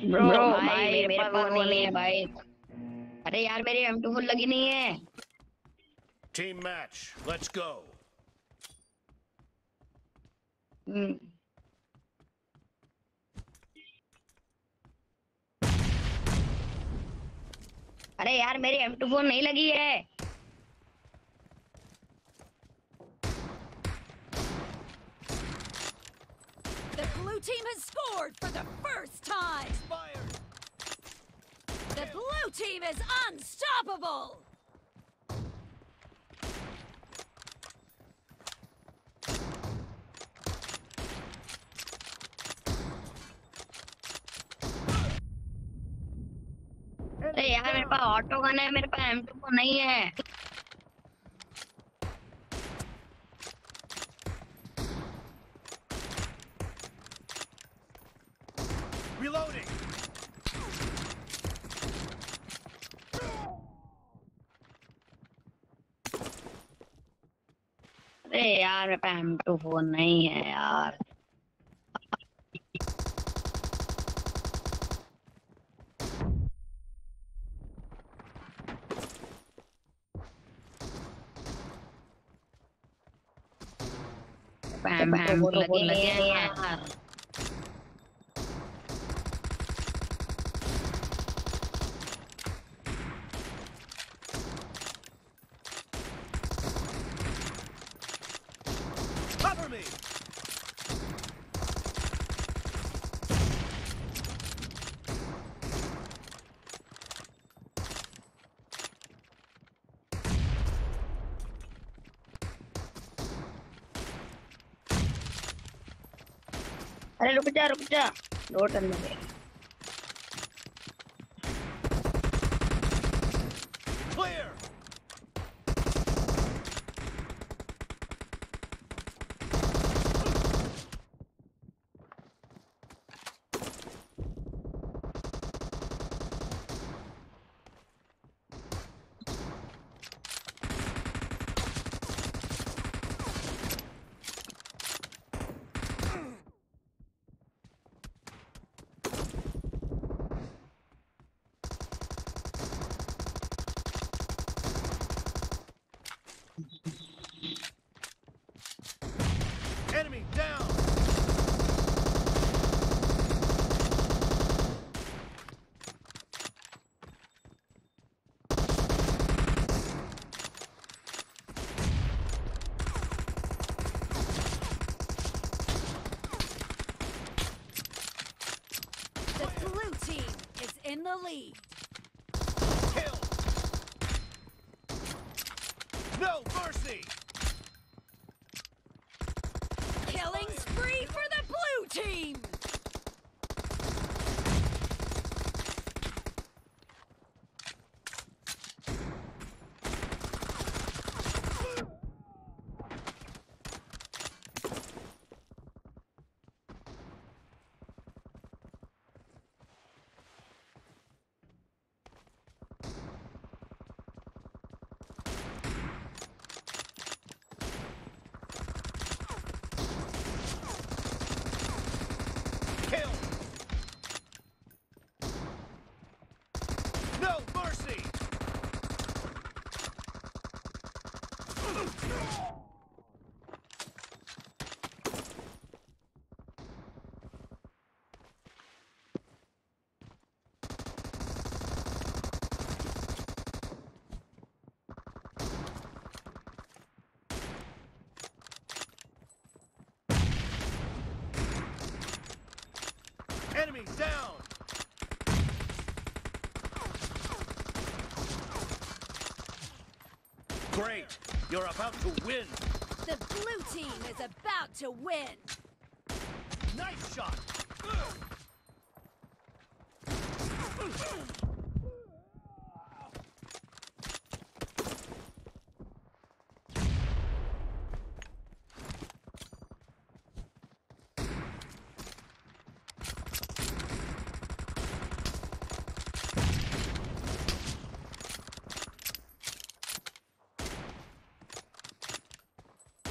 Bro भाई मेरे पास वो नहीं है भाई। अरे यार मेरी M24 लगी नहीं है। Team match, let's go. हम्म, अरे यार मेरी M24 नहीं लगी है। The blue team has scored for the first time. Expired. The blue team is unstoppable. अरे यार मेरे पास ऑटो गन है, मेरे पास M24 नहीं है। Reloading. अरे यार मेरे पास M24 नहीं है यार। M24 लगी नहीं है यार। Cover me. अरे रुक जा दो टन में गए। Clear. Enemy down. The blue team is in the lead. Kill. No mercy. Killing spree for the blue team. Kill. No mercy. Enemy down. Great. You're about to win. The blue team is about to win. Nice shot.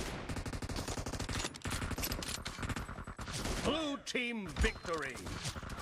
Blue team victory.